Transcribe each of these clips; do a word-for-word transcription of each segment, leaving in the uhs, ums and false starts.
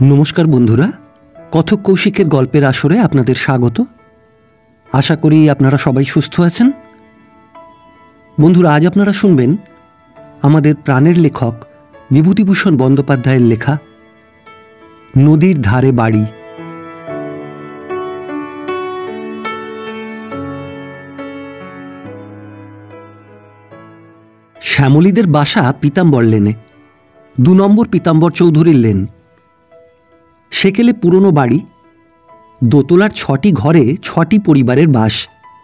নমস্কার বন্ধুরা, কথক কৌশিকের গল্পের আসরে আপনাদের স্বাগত। আশা করি আপনারা সবাই সুস্থ আছেন। বন্ধুরা, আজ আপনারা শুনবেন আমাদের প্রাণের লেখক বিভূতিভূষণ বন্দ্যোপাধ্যায়ের লেখা নদীর ধারে বাড়ি। শ্যামলীদের বাসা পীতাম্বর লেনে, দু নম্বর পীতাম্বর চৌধুরীর লেন। সেকেলে পুরনো বাড়ি, দোতলার ছটি ঘরে ছটি পরিবারের বাস।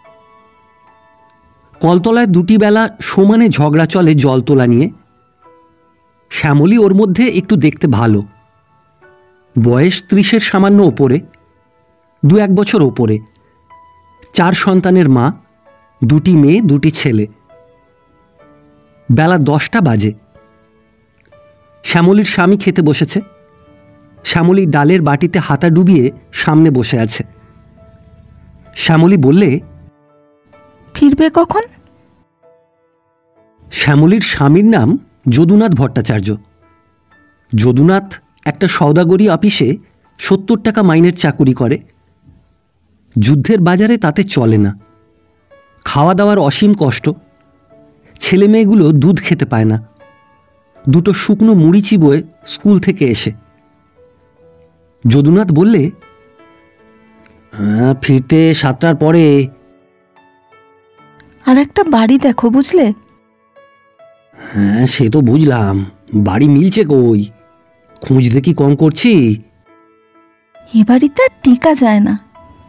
কলতলায় দুটি বেলা সমানে ঝগড়া চলে জল তোলা নিয়ে। শ্যামলী ওর মধ্যে একটু দেখতে ভালো, বয়স ত্রিশের সামান্য ওপরে, দু এক বছর ওপরে, চার সন্তানের মা, দুটি মেয়ে দুটি ছেলে। বেলা দশটা বাজে। শ্যামলীর স্বামী খেতে বসেছে। শ্যামলী ডালের বাটিতে হাতা ডুবিয়ে সামনে বসে আছে। শ্যামলী বললে, ফিরবে কখন? শ্যামলীর স্বামীর নাম যদুনাথ ভট্টাচার্য। যদুনাথ একটা সওদাগরি অফিসে সত্তর টাকা মাইনের চাকুরি করে। যুদ্ধের বাজারে তাতে চলে না। খাওয়া দাওয়ার অসীম কষ্ট। ছেলে মেয়েগুলো দুধ খেতে পায় না। দুটো শুকনো মুড়ি চিবোয় স্কুল থেকে এসে। যদুনাথ বললে, হ্যাঁ, ফিরতে সাতটার পরে। আর একটা বাড়ি দেখো, বুঝলে? হ্যাঁ, সে তো বুঝলাম। বাড়ি মিলছে কই? খুঁজতে কি কম করছি? এ বাড়িতে আর টিকা যায় না।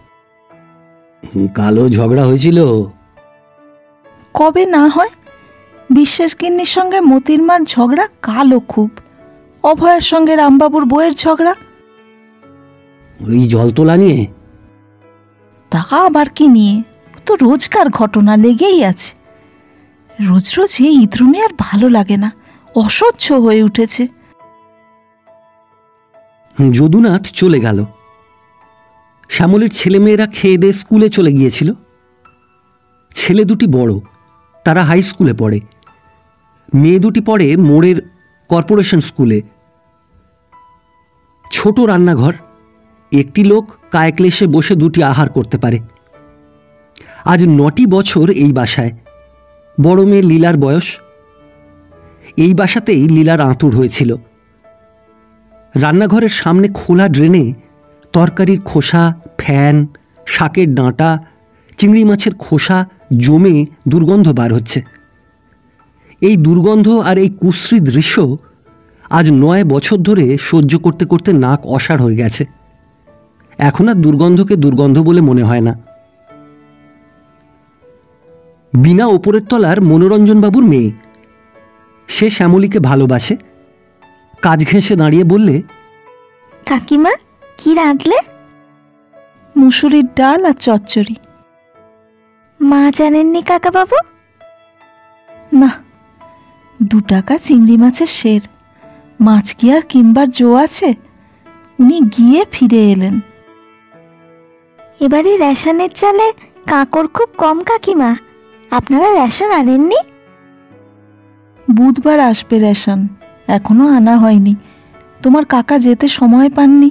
কালো ঝগড়া হয়েছিল? কবে না হয়। বিশ্বাস গিন্নির সঙ্গে মতির মার ঝগড়া কালো খুব। অভয়ের সঙ্গে রামবাবুর বইয়ের ঝগড়া। ওই জল তোলা নিয়ে? তা আবার কি নিয়ে? তো রোজকার ঘটনা লেগেই আছে। রোজ রোজ এই ইদ্রুমে আর ভালো লাগে না, অসহ্য হয়ে উঠেছে। যদুনাথ চলে গেল। শ্যামলীর ছেলেমেয়েরা খেয়ে দিয়ে স্কুলে চলে গিয়েছিল। ছেলে দুটি বড়, তারা হাই স্কুলে পড়ে। মেয়ে দুটি পড়ে মোড়ের কর্পোরেশন স্কুলে। ছোট রান্নাঘর, একটি লোক কায়ক্লেশে বসে দুটি আহার করতে পারে। আজ নটি বছর এই বাসায়। বড় মেয়ে লীলার বয়স। এই বাসাতেই লীলার আঁতুড় হয়েছিল। রান্নাঘরের সামনে খোলা ড্রেনে তরকারির খোসা, ফ্যান, শাকের ডাঁটা, চিংড়ি মাছের খোসা জমে দুর্গন্ধ বার হচ্ছে। এই দুর্গন্ধ আর এই কুশ্রী দৃশ্য আজ নয় বছর ধরে সহ্য করতে করতে নাক অসাড় হয়ে গেছে। এখন আর দুর্গন্ধকে দুর্গন্ধ বলে মনে হয় না। বিনা ওপরের তলার মনোরঞ্জনবাবুর মেয়ে। সে শ্যামলীকে ভালোবাসে। কাজ ঘেঁষে দাঁড়িয়ে বললে, কাকিমা, কি রাঁধলে? মুসুরির ডাল আর চচ্চড়ি। মা জানেননি কাকাবাবু? না, দু টাকা চিংড়ি মাছের সের। মাছ কি আর কিনবার জো আছে? উনি গিয়ে ফিরে এলেন। এবারে রেশনের চালে কাঁকড় খুব কম কাকিমা। আপনারা রেশন আনেননি? বুধবার আসবে রেশন, এখনো আনা হয়নি। তোমার কাকা যেতে সময় পাননি।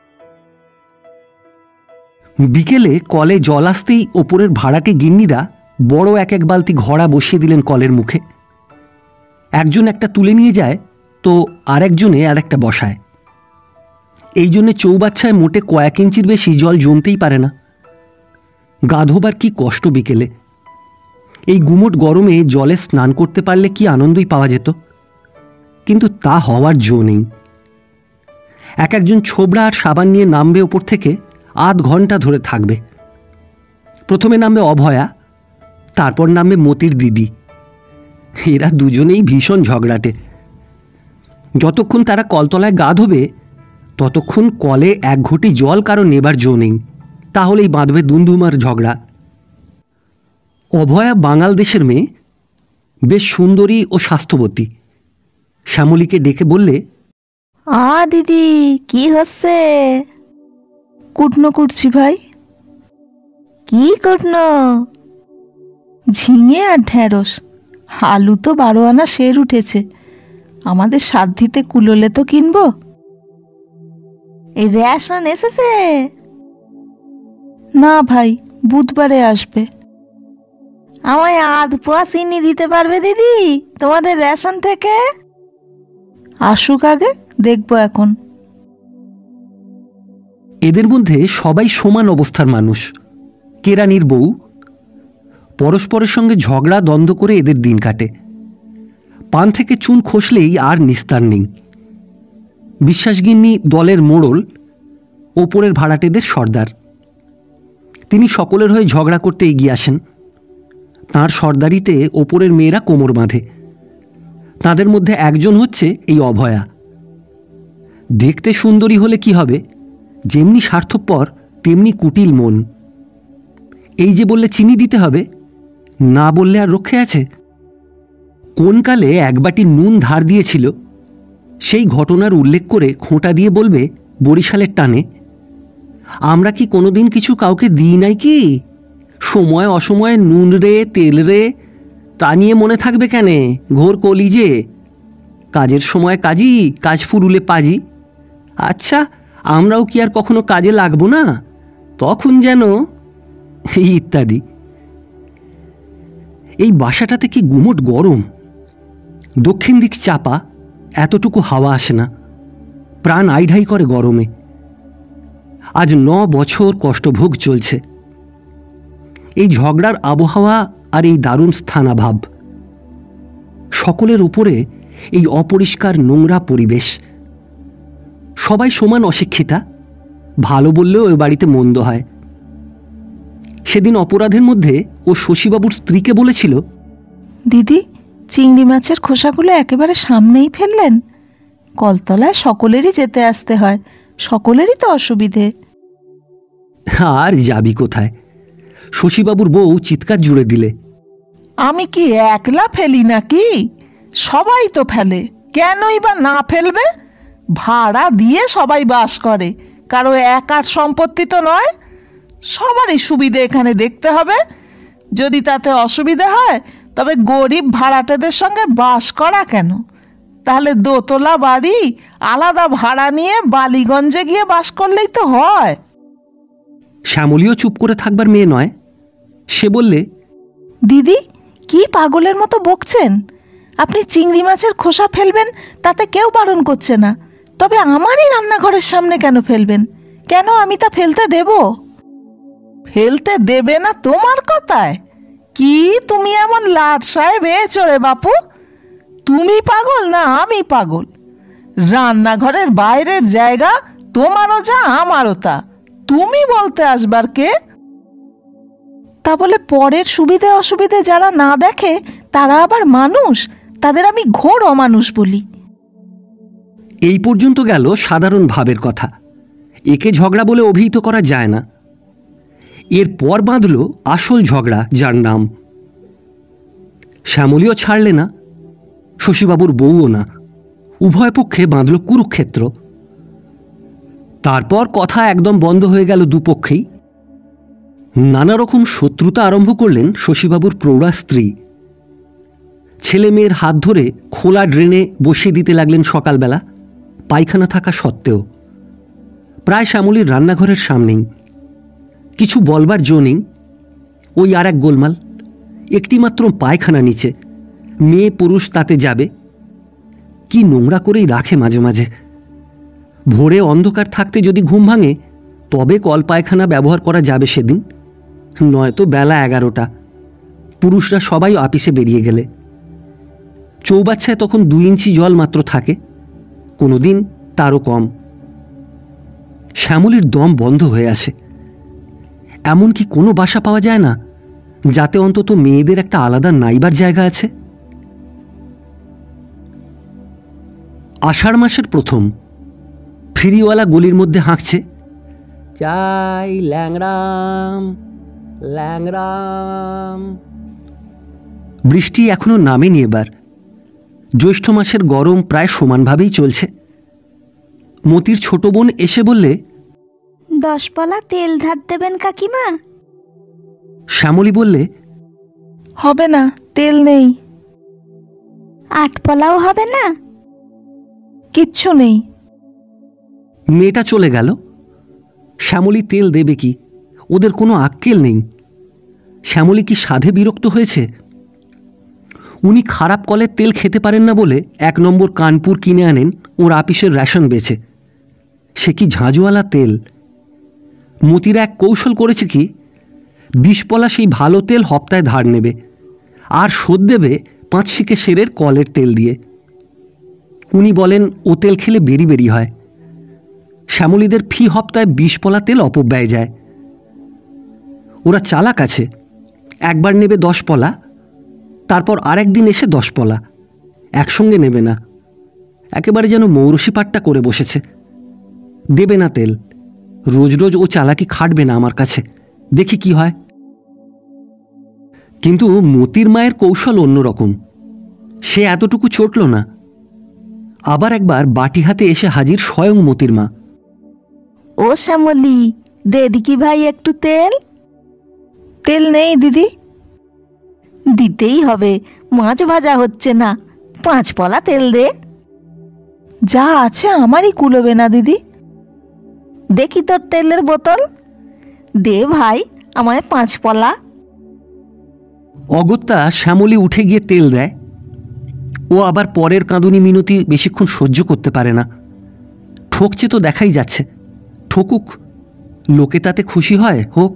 বিকেলে কলে জল আসতেই ওপরের ভাড়াটে গিন্নিরা বড় এক এক বালতি ঘড়া বসিয়ে দিলেন কলের মুখে। একজন একটা তুলে নিয়ে যায়, তো আরেকজনে আর একটা বসায়। এই জন্যে চৌবাচ্চায় মোটে কয়েক ইঞ্চির বেশি জল জমতেই পারে না। গা ধোবার কি কষ্ট বিকেলে। এই গুমোট গরমে জলে স্নান করতে পারলে কি আনন্দই পাওয়া যেত, কিন্তু তা হওয়ার জো নেই। এক একজন ছোবড়া আর সাবান নিয়ে নামবে ওপর থেকে, আধ ঘন্টা ধরে থাকবে। প্রথমে নামবে অভয়া, তারপর নামবে মতির দিদি। এরা দুজনেই ভীষণ ঝগড়াটে। যতক্ষণ তারা কলতলায় গা ধোবে ততক্ষণ কলে এক ঘটি জল কারো নেবার জো নেই, তাহলেই বাঁধবে দুমদুমার ঝগড়া। অভয়া বাঙাল দেশের মেয়ে, বেশ সুন্দরী ও স্বাস্থ্যবতী। শ্যামলীকে ডেকে বললে, আ দিদি, কি হচ্ছে? কুটনো কুটছি ভাই। কি কুটনো? ঝিঙে আর ঢেঁড়স। আলু তো বারো আনা সের উঠেছে। আমাদের সাধ্যিতে কুলোলে তো কিনবো। এই রেশন এসেছে? না ভাই, বুধবারে আসবে। আমায় আধ পোয়া চিনি দিতে পারবে দিদি তোমাদের রেশন থেকে? আসুক আগে, দেখবো এখন। এদের মধ্যে সবাই সমান অবস্থার মানুষ। কেরানির বউ পরস্পরের সঙ্গে ঝগড়া দ্বন্দ্ব করে এদের দিন কাটে। পান থেকে চুন খসলেই আর নিস্তার নেই। বিশ্বাসগিন্নি দলের মোড়ল, ওপরের ভাড়াটেদের সর্দার। তিনি সকলের হয়ে ঝগড়া করতে এগিয়ে আসেন। তাঁর সর্দারিতে ওপরের মেয়েরা কোমর বাঁধে। তাদের মধ্যে একজন হচ্ছে এই অভয়া। দেখতে সুন্দরী হলে কি হবে, যেমনি স্বার্থপর তেমনি কুটিল মন। এই যে বললে চিনি দিতে হবে, না বললে আর রক্ষে আছে? কোন কালে এক বাটি নুন ধার দিয়েছিল, সেই ঘটনার উল্লেখ করে খোঁটা দিয়ে বলবে বরিশালের টানে, আমরা কি কোনোদিন কিছু কাউকে দিই নাই কি? সময় অসময়ে নুন রে তেল রে, তা নিয়ে মনে থাকবে কেন? ঘোর কলিজে, কাজের সময় কাজী, কাজ ফুরুলে পাজি। আচ্ছা, আমরাও কি আর কখনো কাজে লাগবো না? তখন যেন ইত্যাদি। এই বাসাটাতে কি গুমোট গরম। দক্ষিণ দিক চাপা, এতটুকু হাওয়া আসে না। প্রাণ আইঢাই করে গরমে। আজ ন বছর কষ্টভোগ চলছে। এই ঝগড়ার আবহাওয়া আর এই দারুণ স্থানাভাব, সকলের উপরে এই অপরিষ্কার নোংরা পরিবেশ। সবাই সমান অশিক্ষিতা, ভালো বললেও ওই বাড়িতে মন্দ হয়। সেদিন অপরাধের মধ্যে ও শশীবাবুর স্ত্রীকে বলেছিল, দিদি চিংড়ি মাছের খোসাগুলো একেবারে সামনেই ফেললেন। কলতলায় সকলেরই যেতে আসতে হয়, সকলেরই তো অসুবিধে। আর যাবি কোথায়? শশীবাবুর বউ চিৎকার জুড়ে দিলে, আমি কি একলা ফেলি নাকি? সবাই তো ফেলে, কেনই বা না ফেলবে? ভাড়া দিয়ে সবাই বাস করে, কারো একার সম্পত্তি তো নয়। সবারই সুবিধে এখানে দেখতে হবে। যদি তাতে অসুবিধা হয় তবে গরিব ভাড়াটেদের সঙ্গে বাস করা কেন? তাহলে দোতলা বাড়ি আলাদা ভাড়া নিয়ে বালিগঞ্জে গিয়ে বাস করলেই তো হয়। শ্যামলীও চুপ করে থাকবার মেয়ে নয়। সে বললে, দিদি কি পাগলের মতো বকছেন? আপনি চিংড়ি মাছের খোসা ফেলবেন, তাতে কেউ বারণ করছে না, তবে আমারই রান্নাঘরের সামনে কেন ফেলবেন? কেন আমি তা ফেলতে দেব? ফেলতে দেবে না তোমার কথায়? কি তুমি এমন লাট সাহেব এছো রে বাপু? তুমি পাগল না আমি পাগল? রান্নাঘরের বাইরের জায়গা তোমারও যা আমারও তা, তুমি বলতে আসবার কে? তা বলে পরের সুবিধে অসুবিধে যারা না দেখে তারা আবার মানুষ? তাদের আমি ঘোর অমানুষ বলি। এই পর্যন্ত গেল সাধারণ ভাবের কথা। একে ঝগড়া বলে অভিহিত করা যায় না। এরপর বাঁধল আসল ঝগড়া, যার নাম। শ্যামলীও ছাড়লে না, শশীবাবুর বউও না। উভয় পক্ষে বাঁধল কুরুক্ষেত্র। তারপর কথা একদম বন্ধ হয়ে গেল দুপক্ষেই। নানা রকম শত্রুতা আরম্ভ করলেন শশীবাবুর প্রৌঢ়া স্ত্রী। ছেলে মেয়ের হাত ধরে খোলা ড্রেনে বসিয়ে দিতে লাগলেন সকালবেলা, পায়খানা থাকা সত্ত্বেও। প্রায় শ্যামলীর রান্নাঘরের সামনেই। কিছু বলবার জো নেই। ওই আর এক গোলমাল। একটিমাত্র পায়খানা নিচে, মেয়ে পুরুষ তাতে যাবে। কি নোংরা করেই রাখে মাঝে মাঝে। ভোরে অন্ধকার থাকতে যদি ঘুম ভাঙে তবে কল পায়খানা ব্যবহার করা যাবে সেদিন, নয়তো বেলা এগারোটা, পুরুষরা সবাই আপিসে বেরিয়ে গেলে। চৌবাচ্চায় তখন দুই ইঞ্চি জল মাত্র থাকে, কোনোদিন তারও কম। শ্যামলীর দম বন্ধ হয়ে আসে। এমন কি কোনো বাসা পাওয়া যায় না যাতে অন্তত মেয়েদের একটা আলাদা নাইবার জায়গা আছে? আষাঢ় মাসের প্রথম। ফেরিওয়ালা গলির মধ্যে হাঁকছে, চাই ল্যাংরাম ল্যাংরাম। বৃষ্টি এখনো নামেনি এবার। জ্যৈষ্ঠ মাসের গরম প্রায় সমানভাবেই চলছে। মতির ছোট বোন এসে বললে, দশ পলা তেল ধার দেবেন কাকিমা? শ্যামলী বললে, হবে না, তেল নেই। আট পলাও হবে না? কিচ্ছু নেই। মেয়েটা চলে গেল। শ্যামলী তেল দেবে কি? ওদের কোনো আক্কেল নেই। শ্যামলী কি সাধে বিরক্ত হয়েছে? উনি খারাপ কলের তেল খেতে পারেন না বলে এক নম্বর কানপুর কিনে আনেন ওর আপিসের রেশন বেচে। সে কি ঝাঁঝওয়ালা তেল! মতিরা এক কৌশল করেছে কি, বিষপলা সেই ভালো তেল হপ্তায় ধার নেবে আর শোধ দেবে পাঁচ শিকে সেরের কলের তেল দিয়ে। উনি বলেন ও তেল খেলে বেরি বেরি হয়। শ্যামলীদের ফি হপ্তায় বিষপলা তেল অপব্যয় যায়। ওরা চালাক আছে, একবার নেবে দশ পলা, তারপর আরেক দিন এসে দশ পলা, একসঙ্গে নেবে না। একেবারে যেন মৌরসি পাট্টা করে বসেছে। দেবে না তেল। রোজ রোজ ও চালাকি খাটবে না আমার কাছে, দেখি কি হয়। কিন্তু মতির মায়ের কৌশল অন্যরকম। সে এতটুকু চটল না। আবার একবার বাটি হাতে এসে হাজির স্বয়ং মতির মা। ও শ্যামলী, দে দিকি ভাই একটু তেল। তেল নেই দিদি। দিতেই হবে, মাছ ভাজা হচ্ছে না, পাঁচ পলা তেল দে। যা আছে আমারই কুলোবে না দিদি। দেখি তোর তেলের বোতল, দে ভাই আমায় পাঁচ পলা। অগত্যা শ্যামলী উঠে গিয়ে তেল দেয়। ও আবার পরের কাঁদুনি মিনতি বেশিক্ষণ সহ্য করতে পারে না। ঠকছে তো দেখাই যাচ্ছে, ঠকুক, লোকে তাতে খুশি হয়, হোক।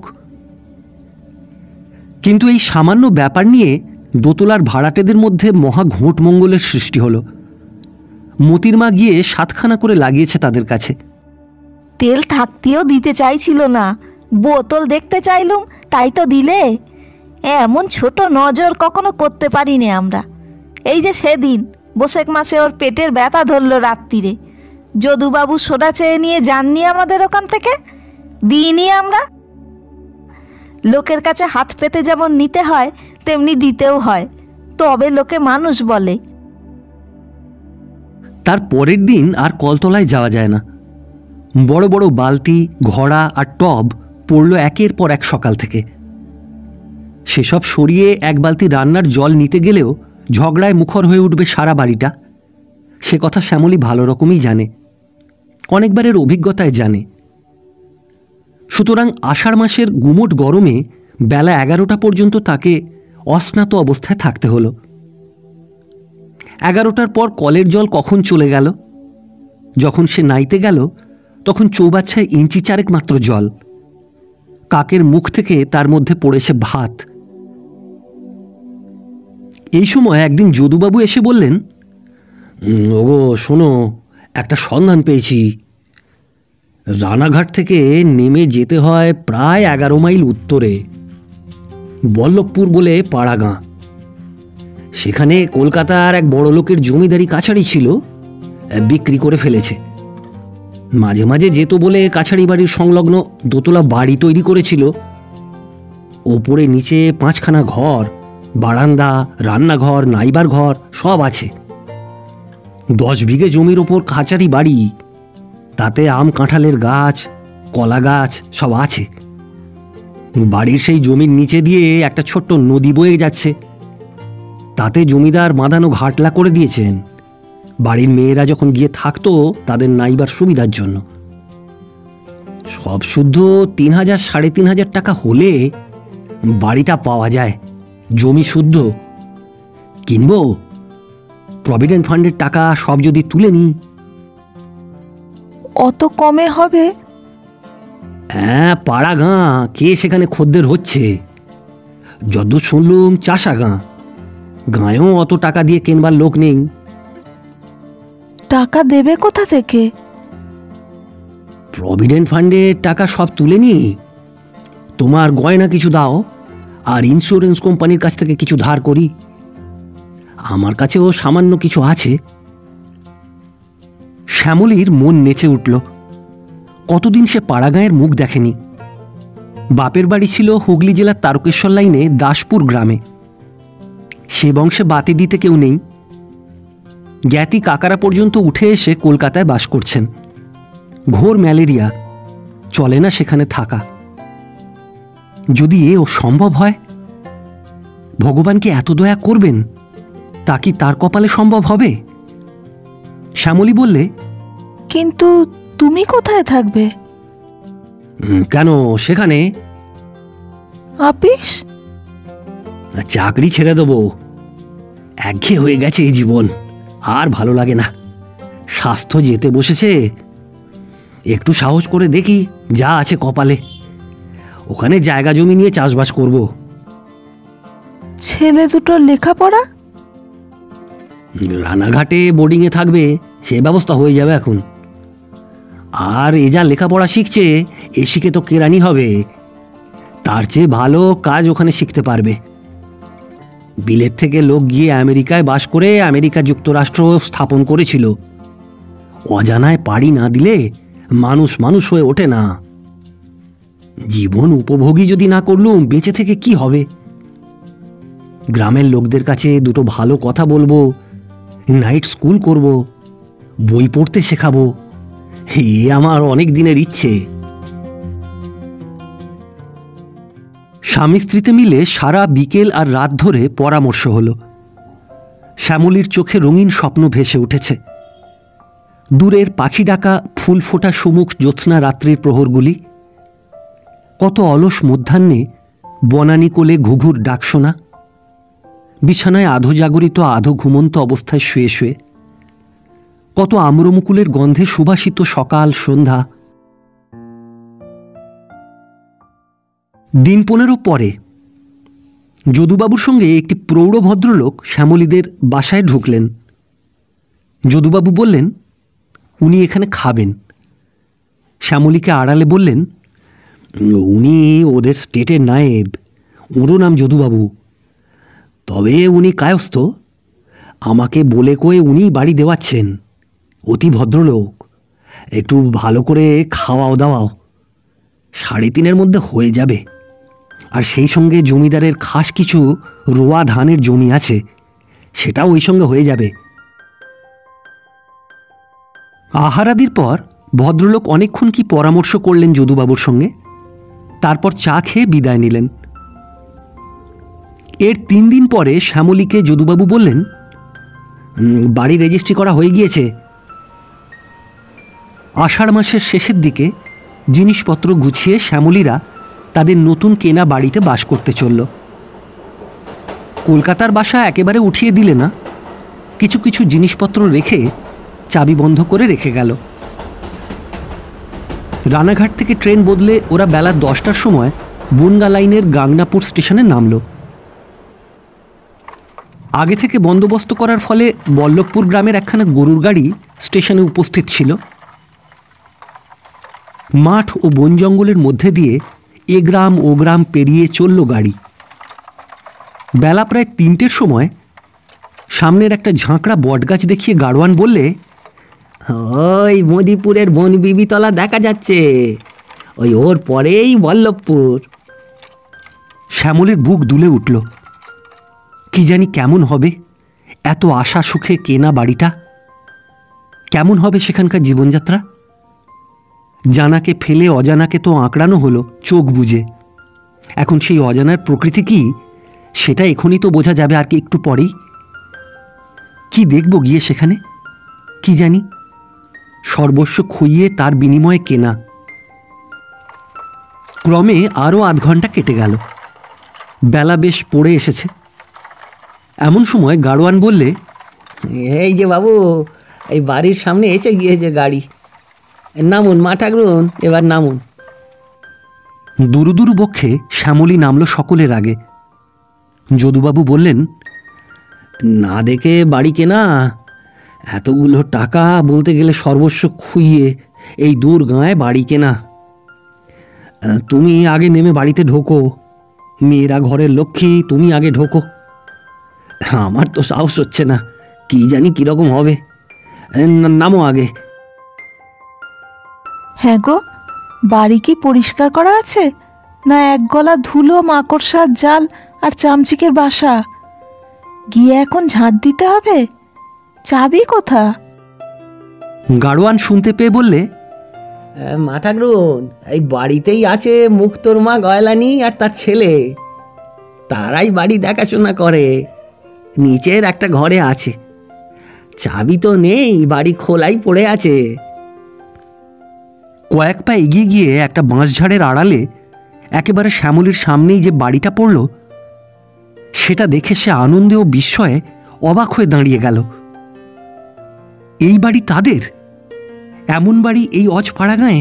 কিন্তু এই সামান্য ব্যাপার নিয়ে দোতলার ভাড়াটেদের মধ্যে মহা ঘোট মঙ্গলের সৃষ্টি হলো। মতির মা গিয়ে সাতখানা করে লাগিয়েছে তাদের কাছে। তেল থাকতেও দিতে চাইছিল না, বোতল দেখতে চাইলুম তাই তো দিলে। এমন ছোট নজর কখনো করতে পারিনি আমরা। এই যে সেদিন বৈশাখ মাসে ওর পেটের ব্যথা ধরলো রাত্রিরে, যদুবাবু সোডা চেয়ে নিয়ে যাননি আমাদের ওখান থেকে, দিইনি আমরা। লোকের কাছে হাত পেতে যেমন নিতে হয় তেমনি দিতেও হয়, তবে লোকে মানুষ বলে। তার পরের দিন আর কলতলায় যাওয়া যায় না। বড় বড় বালতি, ঘড়া আর টব পড়ল একের পর এক সকাল থেকে। সেসব সরিয়ে এক বালতি রান্নার জল নিতে গেলেও ঝগড়ায় মুখর হয়ে উঠবে সারা বাড়িটা, সে কথা শ্যামলী ভালো রকমই জানে, অনেকবারের অভিজ্ঞতায় জানে। সুতরাং আষাঢ় মাসের গুমোট গরমে বেলা এগারোটা পর্যন্ত তাকে অস্নাত অবস্থায় থাকতে হলো। এগারোটার পর কলের জল কখন চলে গেল? যখন সে নাইতে গেল তখন চৌবাচ্চায় ইঞ্চি চারেক মাত্র জল। কাকের মুখ থেকে তার মধ্যে পড়েছে ভাত। এই সময় একদিন যদুবাবু এসে বললেন, ওগো শোনো, একটা সন্ধান পেয়েছি। রানাঘাট থেকে নেমে যেতে হয় প্রায় এগারো মাইল উত্তরে, বল্লভপুর বলে পাড়া গাঁ। সেখানে কলকাতার এক বড় লোকের জমিদারি কাছারি ছিল, বিক্রি করে ফেলেছে। মাঝে মাঝে যেত বলে কাছারি বাড়ির সংলগ্ন দোতলা বাড়ি তৈরি করেছিল। ওপরে নিচে পাঁচখানা ঘর, বারান্দা, রান্নাঘর, নাইবার ঘর সব আছে। দশ বিঘে জমির ওপর কাছারি বাড়ি, তাতে আম কাঁঠালের গাছ, কলা গাছ সব আছে। বাড়ির সেই জমির নিচে দিয়ে একটা ছোট্ট নদী বয়ে যাচ্ছে, তাতে জমিদার বাঁধানো ঘাটলা করে দিয়েছেন। বাড়ির মেয়েরা যখন গিয়ে থাকতো তাদের নাইবার সুবিধার জন্য। সব শুদ্ধ তিন হাজার সাড়ে তিন হাজার টাকা হলে বাড়িটা পাওয়া যায়, জমি শুদ্ধ। কিনবো? প্রভিডেন্ট ফান্ডের টাকা সব যদি তুলে নিই। অত কমে হবে? হ্যাঁ, পাড়া গাঁ, কে সেখানে খদ্দের হচ্ছে? যদ্দূর শুনলুম চাষা গাঁ, গাঁয়েও অত টাকা দিয়ে কেনবার লোক নেই। টাকা দেবে কোথা থেকে? প্রভিডেন্ট ফান্ডের টাকা সব তুলে নি, তোমার গয়না কিছু দাও আর ইন্স্যুরেন্স কোম্পানির কাছ থেকে কিছু ধার করি। আমার কাছেও সামান্য কিছু আছে। শ্যামলীর মন নেচে উঠল। কতদিন সে পাড়াগাঁয়ের মুখ দেখেনি। বাপের বাড়ি ছিল হুগলি জেলার তারকেশ্বর লাইনে দাসপুর গ্রামে। সে বংশে বাতি দিতে কেউ নেই। জ্ঞাতি কাকারা পর্যন্ত উঠে এসে কলকাতায় বাস করছেন। ঘোর ম্যালেরিয়া, চলে না সেখানে থাকা। যদি এও সম্ভব হয়, ভগবান কি এত দয়া করবেন? তা কি তার কপালে সম্ভব হবে? শ্যামলী বললে, কিন্তু তুমি কোথায় থাকবে? উম, কেন সেখানে? আপিস? চাকরি ছেড়ে দেবো। একঘেয়ে হয়ে গেছে এই জীবন, আর ভালো লাগে না। স্বাস্থ্য যেতে বসেছে। একটু সাহস করে দেখি যা আছে কপালে। ওখানে জায়গা জমি নিয়ে চাষবাস করব। ছেলে দুটোর লেখাপড়া? রানাঘাটে বোর্ডিংয়ে থাকবে, সে ব্যবস্থা হয়ে যাবে এখন। আর এ যা লেখাপড়া শিখছে, এ শিখে তো কেরানি হবে। তার চেয়ে ভালো কাজ ওখানে শিখতে পারবে। বিলেত থেকে লোক গিয়ে আমেরিকায় বাস করে আমেরিকা যুক্তরাষ্ট্র স্থাপন করেছিল। অজানায় পাড়ি না দিলে মানুষ মানুষ হয়ে ওঠে না। জীবন উপভোগী যদি না করলুম, বেঁচে থেকে কি হবে? গ্রামের লোকদের কাছে দুটো ভালো কথা বলবো, নাইট স্কুল করব, বই পড়তে শেখাবো। এ আমার অনেক দিনের ইচ্ছে। স্বামী স্ত্রীতে মিলে সারা বিকেল আর রাত ধরে পরামর্শ হলো। শ্যামলীর চোখে রঙিন স্বপ্ন ভেসে উঠেছে। দূরের পাখি ডাকা ফুল ফোটা সুমুখ জ্যোৎস্না রাত্রির প্রহরগুলি, কত অলস মধ্যাহ্নে বনানী কোলে ঘুঘুর ডাক শোনা, বিছানায় আধো জাগরিত আধো ঘুমন্ত অবস্থায় শুয়ে শুয়ে, কত আম্রমুকুলের গন্ধে সুবাসিত সকাল সন্ধ্যা। দিন পনেরো পরে যদুবাবুর সঙ্গে একটি প্রৌঢ় ভদ্রলোক শ্যামলীদের বাসায় ঢুকলেন। যদুবাবু বললেন উনি এখানে খাবেন। শ্যামলীকে আড়ালে বললেন, উনি ওদের স্টেটের নায়েব, ওরও নাম যদুবাবু। তবে উনি কায়স্থ, আমাকে বলে কয়ে উনি বাড়ি দেওয়াচ্ছেন। অতি ভদ্রলোক, একটু ভালো করে খাওয়াও দাওয়াও। সাড়ে তিনের মধ্যে হয়ে যাবে। আর সেই সঙ্গে জমিদারের খাস কিছু রোয়া ধানের জমি আছে, সেটাও ওই সঙ্গে হয়ে যাবে। আহারাদির পর ভদ্রলোক অনেকক্ষণ কি পরামর্শ করলেন যদুবাবুর সঙ্গে, তারপর চা খেয়ে বিদায় নিলেন। এর তিন দিন পরে শ্যামলীকে যদুবাবু বললেন, বাড়ি রেজিস্ট্রি করা হয়ে গিয়েছে। আষাঢ় মাসের শেষের দিকে জিনিসপত্র গুছিয়ে শ্যামলীরা তাদের নতুন কেনা বাড়িতে বাস করতে চলল। কলকাতার বাসা একেবারে উঠিয়ে দিলে না, কিছু কিছু জিনিসপত্র রেখে চাবি বন্ধ করে রেখে গেল। রানাঘাট থেকে ট্রেন বদলে ওরা বেলা দশটার সময় বনগা লাইনের গাংনাপুর স্টেশনে নামল। আগে থেকে বন্দোবস্ত করার ফলে বল্লভপুর গ্রামের একখানা গরুর গাড়ি স্টেশনে উপস্থিত ছিল। মাঠ ও বন জঙ্গলের মধ্যে দিয়ে এ গ্রাম ও গ্রাম পেরিয়ে চলল গাড়ি। বেলা প্রায় তিনটের সময় সামনের একটা ঝাঁকড়া বটগাছ দেখিয়ে গাড়োয়ান বললে, ওই মদিপুরের বনবিবিতলা দেখা যাচ্ছে, ওই ওর পরেই বল্লভপুর। শ্যামলের বুক দুলে উঠল। কি জানি কেমন হবে এত আশা সুখে কেনা বাড়িটা, কেমন হবে সেখানকার জীবনযাত্রা। জানাকে ফেলে অজানাকে তো আঁকড়ানো হলো চোখ বুজে। এখন সেই অজানার প্রকৃতি কি, সেটা এখনই তো বোঝা যাবে আর কি একটু পরেই। কি দেখব গিয়ে সেখানে, কি জানি। সর্বস্ব খুইয়ে তার বিনিময়ে কেনা। ক্রমে আরও আধ ঘন্টা কেটে গেল। বেলা বেশ পড়ে এসেছে। এমন সময় গাড়োয়ান বললে, এই যে বাবু, এই বাড়ির সামনে এসে গিয়েছে গাড়ি, নামুন মা ঠাকরুন, এবার নামুন। দুরু দুরু বক্ষে শ্যামলী নামল সকলের আগে। যদুবাবু বললেন, না দেখে বাড়ি কেনা, এতগুলো টাকা বলতে গেলে সর্বস্ব খুইয়ে এই দূর গাঁয়ে বাড়ি কেনা। তুমি আগে নেমে বাড়িতে ঢোকো, মেয়েরা ঘরের লক্ষ্মী, তুমি আগে ঢোকো। আমার তো সাহস হচ্ছে না, কি জানি কিরকম হবে। নামো আগে। হ্যাঁ গো, বাড়ি কি পরিষ্কার করা আছে, না এক গলা ধুলো, মাকড়সার জাল আর চামচিকের বাসা? গিয়ে এখন ঝাঁট দিতে হবে। চাবি কোথা? গাড়োয়ান শুনতে পেয়ে বললে, মা ঠাকরুন, এই বাড়িতেই আছে মুক্তোর মা গয়লানি আর তার ছেলে, তারাই বাড়ি দেখাশোনা করে। নিচের একটা ঘরে আছে, চাবি তো নেই, বাড়ি খোলাই পড়ে আছে। কয়েক পা এগিয়ে গিয়ে একটা বাঁশঝাড়ের আড়ালে একেবারে শ্যামলীর সামনেই যে বাড়িটা পড়ল, সেটা দেখে সে আনন্দে ও বিস্ময়ে অবাক হয়ে দাঁড়িয়ে গেল। এই বাড়ি তাদের? এমন বাড়ি এই অজপাড়া গাঁয়ে?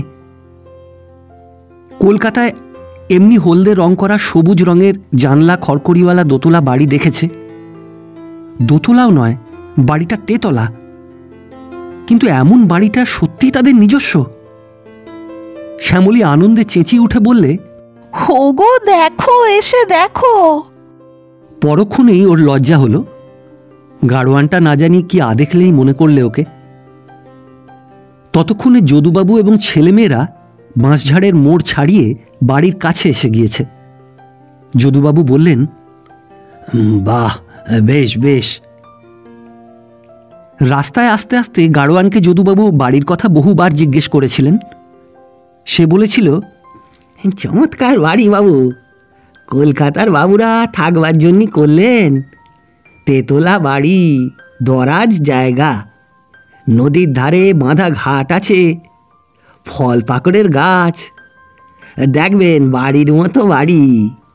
কলকাতায় এমনি হলদে রং করা সবুজ রঙের জানলা খড়খড়িওয়ালা দোতলা বাড়ি দেখেছে। দোতলাও নয়, বাড়িটা তেতলা। কিন্তু এমন বাড়িটা সত্যি তাদের নিজস্ব। শ্যামলী আনন্দে চেঁচিয়ে উঠে বললে, ওগো দেখো, এসে দেখো। পরক্ষণেই ওর লজ্জা হলো। গাড়োয়ানটা না জানি কি আদেখলেই মনে করলে ওকে। ততক্ষণে যদুবাবু এবং ছেলেমেয়েরা বাঁশঝাড়ের মোড় ছাড়িয়ে বাড়ির কাছে এসে গিয়েছে। যদুবাবু বললেন, বাহ, বেশ বেশ। রাস্তায় আস্তে আস্তে গাড়োয়ানকে যদুবাবু বাড়ির কথা বহুবার জিজ্ঞেস করেছিলেন। সে বলেছিল, চমৎকার বাড়ি বাবু, কলকাতার বাবুরা থাকবার জন্যই করলেন। তেতলা বাড়ি, দরাজ জায়গা, নদীর ধারে বাঁধা ঘাট আছে, ফল পাকড়ের গাছ, দেখবেন বাড়ির মতো বাড়ি।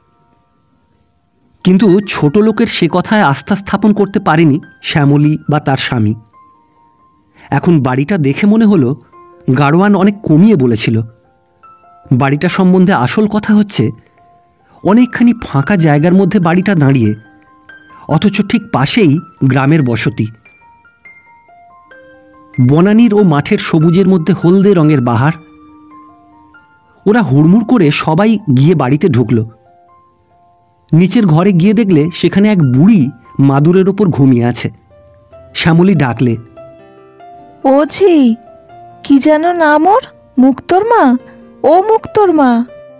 কিন্তু ছোট লোকের সে কথায় আস্থা স্থাপন করতে পারেনি শ্যামলী বা তার স্বামী। এখন বাড়িটা দেখে মনে হলো গাড়োয়ান অনেক কমিয়ে বলেছিল। বাড়িটা সম্বন্ধে আসল কথা হচ্ছে, অনেকখানি ফাঁকা জায়গার মধ্যে বাড়িটা দাঁড়িয়ে, অথচ ঠিক পাশেই গ্রামের বসতি। বনানীর ও মাঠের সবুজের মধ্যে হলদে রঙের বাহার। ওরা হুড়মুড় করে সবাই গিয়ে বাড়িতে ঢুকল। নিচের ঘরে গিয়ে দেখলে সেখানে এক বুড়ি মাদুরের ওপর ঘুমিয়ে আছে। শ্যামলী ডাকলে, ও ঝি, কি যেন নাম ওর? মুক্তোর মা? ও মুক্তোর মা।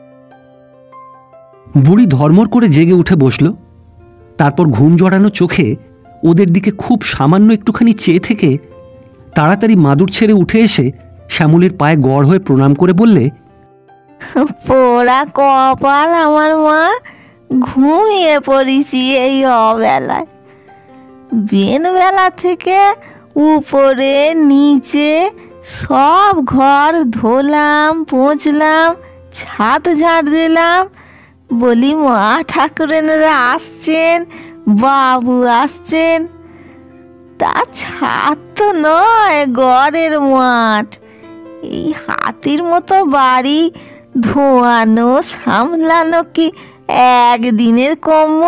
বুড়ি ধর্মর করে জেগে উঠে বসল। তারপর ঘুম জড়ানো চোখে ওদের দিকে খুব সামান্য একটুখানি চেয়ে থেকে তাড়াতাড়ি মাদুর ছেড়ে উঠে এসে শ্যামলীর পায়ে গড় হয়ে প্রণাম করে বললে, পোড়া কপাল আমার মা, ঘুমিয়ে পড়েছি এই অবেলায়। বেনবেলা থেকে উপরে নিচে সব ঘর ধোলাম, পোঁছলাম, ছাদ ঝাড় দিলাম। বলি মা ঠাকুরেনরা আসছেন, বাবু আসছেন। তা ছাদ তো নয়, ঘরের মাঠ। এই হাতির মতো বাড়ি ধোয়ানো সামলানো কি একদিনের কম্য?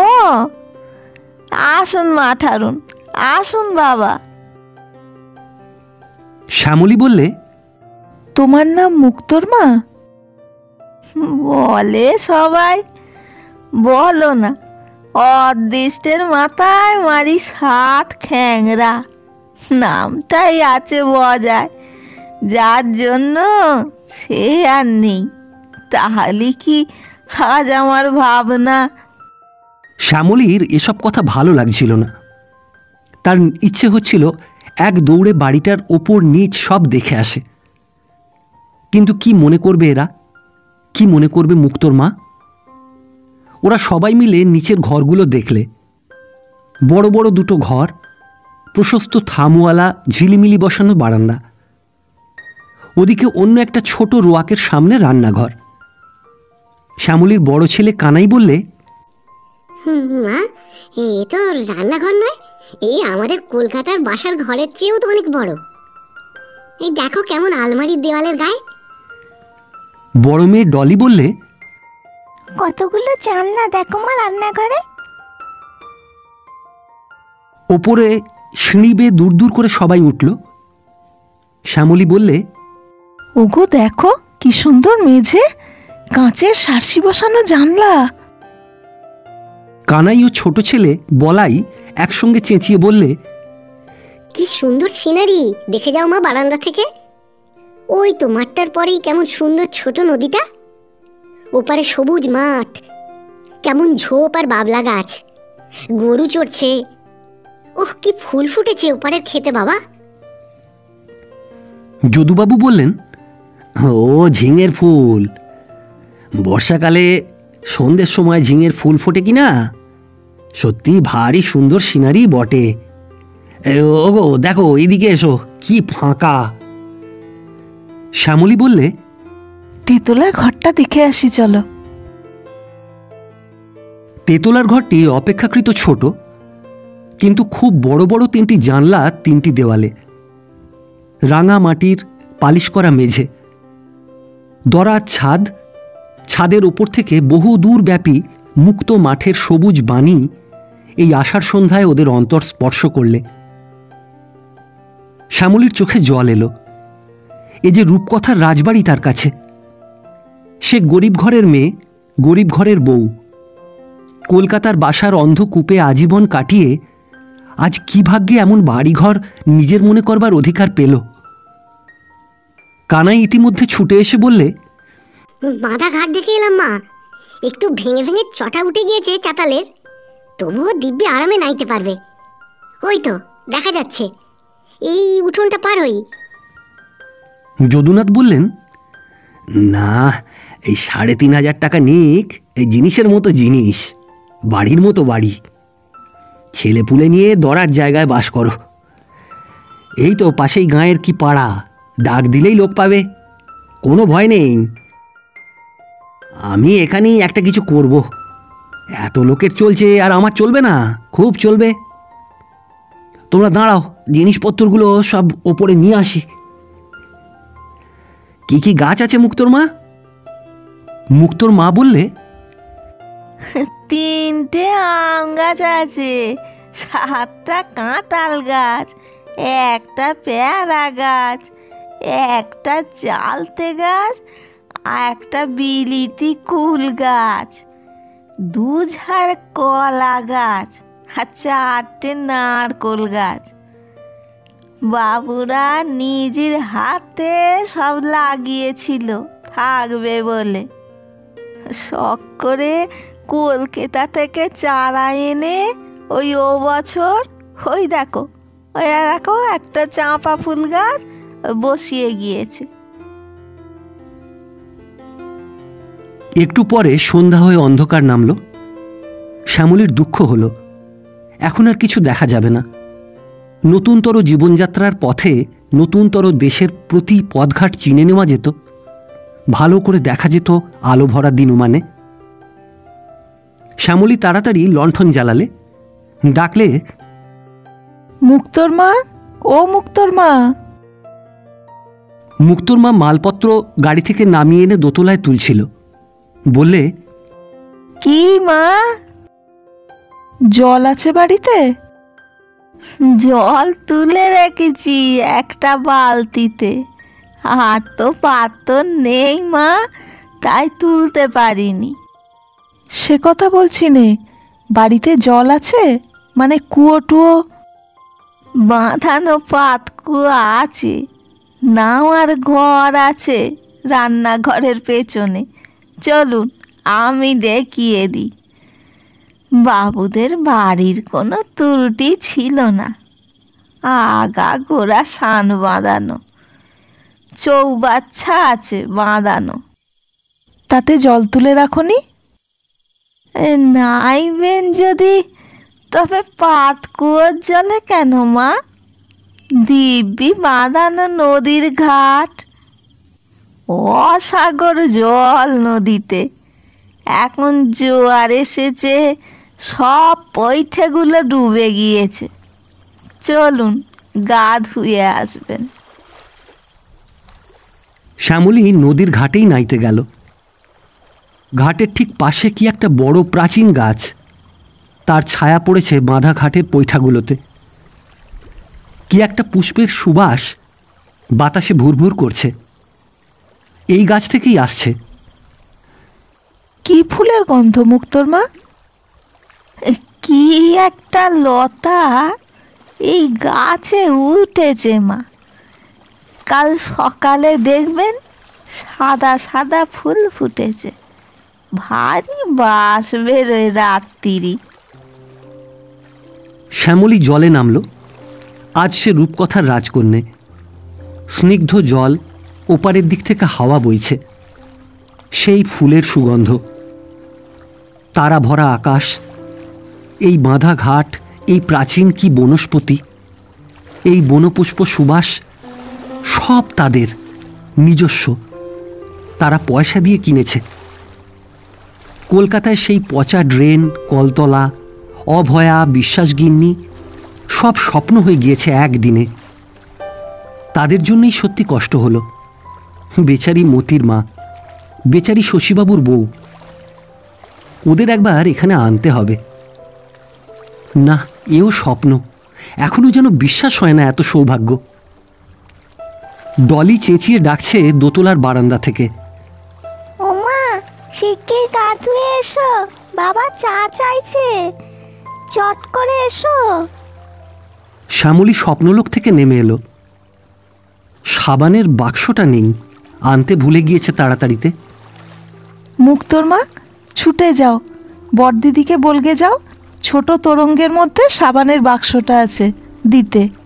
আসুন মা ঠাকুরন, আসুন বাবা। শ্যামলী বললে, তোমার নাম মুক্তোর মা? বলে সবাই, বলো না। অদৃষ্টের মাথায় মারি সাত খ্যাংরা, নামটাই আছে বজায়। যার জন্য সে আর নেই। তাহলে কি আজ আমার ভাবনা? শ্যামলীর এসব কথা ভালো লাগছিল না। তার ইচ্ছে হচ্ছিল এক দৌড়ে বাড়িটার ওপর নিচ সব দেখে আসে। কিন্তু কি মনে করবে এরা? কি মনে করবে মুক্তোর মা? ওরা সবাই মিলে নিচের ঘরগুলো দেখলে। বড় বড় দুটো ঘর, প্রশস্ত থামওয়ালা ঝিলিমিলি বসানো বারান্দা, ওদিকে অন্য একটা ছোট রোয়াকের সামনে রান্নাঘর। শ্যামলীর বড় ছেলে কানাই বললে, হুম মা, এ তো রান্নাঘর নয়, এই আমাদের কলকাতার বাসার ঘরের চেয়েও তো অনেক বড়। এই দেখো কেমন আলমারির দেওয়ালের গায়ে। বড় মেয়ে ডলি বললে, কতগুলো জানলা দেখো মা রান্নাঘরে। ওপরে সিঁড়ি বেয়ে দূর দূর করে সবাই উঠল। শ্যামলী বললে, ওগো দেখো কি সুন্দর মেঝে, কাঁচের সারসি বসানো জানলা। কানাই ও ছোট ছেলে বলাই একসঙ্গে চেঁচিয়ে বললে, কি সুন্দর সিনারি, দেখে যাও মা বারান্দা থেকে। ওই তো মাঠটার পরেই কেমন সুন্দর ছোট নদীটা, ওপারে সবুজ মাঠ, কেমন ঝোপ আর বাবলা গাছ, গরু চড়ছে। ওহ, কি ফুল ফুটেছে ওপারের খেতে বাবা। যদুবাবু বললেন, ও ঝিঙের ফুল। বর্ষাকালে সন্ধ্যের সময় ঝিঙের ফুল ফোটে কিনা, সত্যি ভারী সুন্দর সিনারি বটে। ওগো দেখো, এইদিকে এসো, কি ফাঁকা। শ্যামলী বললে, তেতলার ঘরটা দেখে আসি চলো। তেতলার ঘরটি অপেক্ষাকৃত ছোট, কিন্তু খুব বড় বড় তিনটি জানলা, তিনটি দেওয়ালে, রাঙা মাটির পালিশ করা মেঝে, দরাজ ছাদ, ছাদের ওপর থেকে বহু দূর ব্যাপী মুক্ত মাঠের সবুজ বাণী এই আষাঢ় সন্ধ্যায় ওদের অন্তর স্পর্শ করলে শ্যামলীর চোখে জল এলো। এ যে রূপকথার রাজবাড়ি তার কাছে। সে গরিব ঘরের মেয়ে, গরিব ঘরের বউ, কলকাতার বাসার অন্ধকূপে আজীবন কাটিয়ে আজ কি ভাগ্যে এমন বাড়িঘর নিজের মনে করবার অধিকার পেল। কানাই ইতিমধ্যে ছুটে এসে বললে, বাঁধা ঘাট দেখে এলাম মা, একটু ভেঙে ভেঙে চটা উঠে গিয়েছে চাতালের, তবুও দিব্যি আরামে নাইতে পারবে। ওই তো দেখা যাচ্ছে, এই উঠোনটা পার হই। যদুনাথ বললেন, না, এই সাড়ে তিন হাজার টাকা নিক, এই জিনিসের মতো জিনিস, বাড়ির মতো বাড়ি, ছেলে পুলে নিয়ে দরার জায়গায় বাস করো। এই তো পাশেই গাঁয়ের কি পাড়া, ডাক দিলেই লোক পাবে, কোনো ভয় নেই। আমি এখানেই একটা কিছু করব, এত লোকের চলছে আর আমার চলবে না? খুব চলবে। তোমরা দাঁড়াও, জিনিসপত্রগুলো সব ওপরে নিয়ে আসি। কি কি গাছ আছে মুক্তোর মা? মুক্তোর মা বললে, তিনটে আম গাছ আছে, সাতটা কাঁঠাল গাছ, একটা পেয়ারা গাছ, একটা চালতে গাছ, আর একটা বিলিতি কুল গাছ, দু ঝাড় কলা গাছ, আর চারটে নারকোল গাছ। বাবুরা নিজের হাতে সব লাগিয়েছিল থাকবে বলে। শখ করে কলকাতা থেকে চারা এনে ওই ও বছর ওই দেখো ওই দেখো একটা চাঁপা ফুল গাছ বসিয়ে গিয়েছে। একটু পরে সন্ধ্যা হয়ে অন্ধকার নামল। শ্যামলীর দুঃখ হলো, এখন আর কিছু দেখা যাবে না। নতুনতর জীবনযাত্রার পথে নতুনতর দেশের প্রতি পথঘাট চিনে নেওয়া যেত, ভালো করে দেখা যেত আলো ভরা দিন মানে। শ্যামলী তাড়াতাড়ি লণ্ঠন জ্বালালে, ডাকলে, মুক্তোর মা, ও মুক্তোর মা। মুক্তোর মা মালপত্র গাড়ি থেকে নামিয়ে এনে দোতলায় তুলছিল। বললে, কি মা? জল আছে বাড়িতে? জল তুলে রেখেছি একটা বালতিতে, আর তো পাত্র নেই মা, তাই তুলতে পারিনি। সে কথা বলছি নে, বাড়িতে জল আছে, মানে কুয়ো টুয়ো? বাঁধানো পাত কুয়ো আছে, নাওয়ার ঘর আছে রান্নাঘরের পেছনে, চলুন আমি দেখিয়ে দিই। বাবুদের বাড়ির কোনো ত্রুটি ছিল না, আগা গোড়া সান বাঁধানো, চৌবাচ্চা আছে বাঁধানো। তাতে জল তুলে রাখনি? নাইবেন যদি, তবে পাত কুয়োর জলে কেন মা? দিব্যি বাঁধানো নদীর ঘাট, অসাগর জল নদীতে। এখন জোয়ার এসেছে, সব পৈঠেগুলো ডুবে গিয়েছে। চলুন গা ধুয়ে আসবেন। শ্যামলী নদীর ঘাটেই নাইতে গেল। ঘাটের ঠিক পাশে কি একটা বড় প্রাচীন গাছ, তার ছায়া পড়েছে বাঁধা ঘাটের পৈঠাগুলোতে। কি একটা পুষ্পের সুবাস বাতাসে ভুরভুর করছে, এই গাছ থেকেই আসছে। কি ফুলের গন্ধ মুক্তোর মা? কি একটা লতা এই গাছে উঠেছে মা, কাল সকালে দেখবেন সাদা সাদা ফুল ফুটেছে, ভারী বাস বেরোয় রাত্রি। শ্যামলী জলে নামল। আজ সে রূপকথার রাজকন্যে। স্নিগ্ধ জল, ওপারের দিক থেকে হাওয়া বইছে, সেই ফুলের সুগন্ধ, তারা ভরা আকাশ, এই বাঁধা ঘাট, এই প্রাচীন কি বনস্পতি, এই বনপুষ্প সুবাস, সব তাদের নিজস্ব। তারা পয়সা দিয়ে কিনেছে। কলকাতায় সেই পচা ড্রেন, কলতলা, অভয়া, বিশ্বাসগিন্নি সব স্বপ্ন হয়ে গিয়েছে একদিনে। তাদের জন্যই সত্যি কষ্ট হলো। বেচারি মতির মা, বেচারি শশীবাবুর বউ, ওদের একবার এখানে আনতে হবে। না, এও স্বপ্ন, এখনো যেন বিশ্বাস হয় না এত সৌভাগ্য। ডলি চেঁচিয়ে ডাকছে দোতলার বারান্দা থেকে, ওমা, শিগগির গা ধুয়ে এসো, বাবা চা চাইছে, চট করে এসো। শ্যামলী স্বপ্নলোক থেকে নেমে এলো। সাবানের বাক্সটা নেই, আনতে ভুলে গিয়েছে তাড়াতাড়িতে। মুক্তোর মা, ছুটে যাও, বড়দিদিকে বলগে যাও ছোট তোরঙ্গের মধ্যে সাবানের বাক্সটা আছে দিতে।